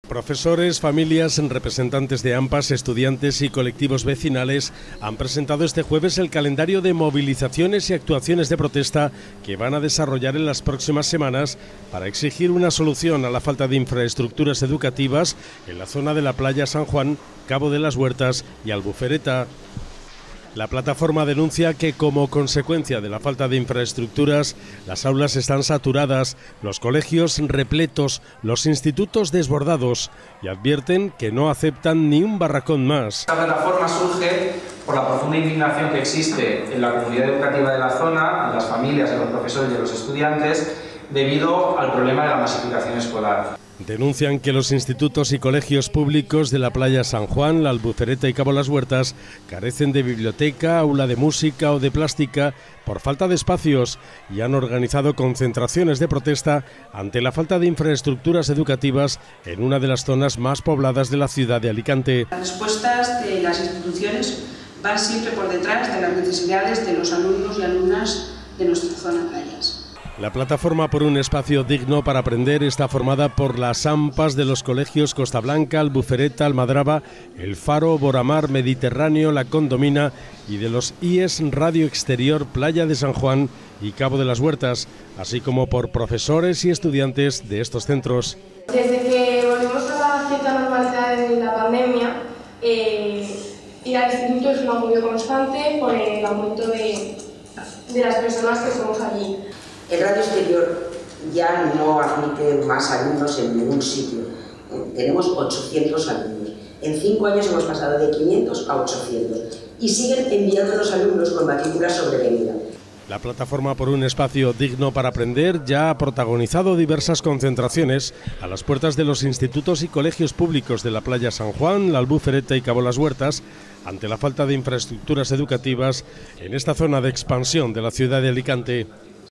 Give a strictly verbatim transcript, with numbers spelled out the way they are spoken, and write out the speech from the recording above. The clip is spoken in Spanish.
Profesores, familias, representantes de AMPAs, estudiantes y colectivos vecinales han presentado este jueves el calendario de movilizaciones y actuaciones de protesta que van a desarrollar en las próximas semanas para exigir una solución a la falta de infraestructuras educativas en la zona de la playa San Juan, Cabo de las Huertas y Albufereta. La plataforma denuncia que, como consecuencia de la falta de infraestructuras, las aulas están saturadas, los colegios repletos, los institutos desbordados, y advierten que no aceptan ni un barracón más. Esta plataforma surge por la profunda indignación que existe en la comunidad educativa de la zona, en las familias, en los profesores y en los estudiantes, debido al problema de la masificación escolar. Denuncian que los institutos y colegios públicos de la playa San Juan, la Albufereta y Cabo Las Huertas carecen de biblioteca, aula de música o de plástica por falta de espacios y han organizado concentraciones de protesta ante la falta de infraestructuras educativas en una de las zonas más pobladas de la ciudad de Alicante. Las respuestas de las instituciones van siempre por detrás de las necesidades de los alumnos y alumnas de nuestra zona de playas. La plataforma por un espacio digno para aprender está formada por las AMPAs de los colegios Costa Blanca, Albufereta, Almadraba, El Faro, Boramar, Mediterráneo, La Condomina y de los I E S Radio Exterior, Playa de San Juan y Cabo de las Huertas, así como por profesores y estudiantes de estos centros. Desde que volvimos a la cierta normalidad de la pandemia, eh, ir al instituto es un agobio constante por el aumento de, de las personas que somos allí. El radio exterior ya no admite más alumnos en ningún sitio. Tenemos ochocientos alumnos. En cinco años hemos pasado de quinientos a ochocientos y siguen enviando los alumnos con matrícula sobrevenida. La plataforma por un espacio digno para aprender ya ha protagonizado diversas concentraciones a las puertas de los institutos y colegios públicos de la playa San Juan, la Albufereta y Cabo Las Huertas ante la falta de infraestructuras educativas en esta zona de expansión de la ciudad de Alicante.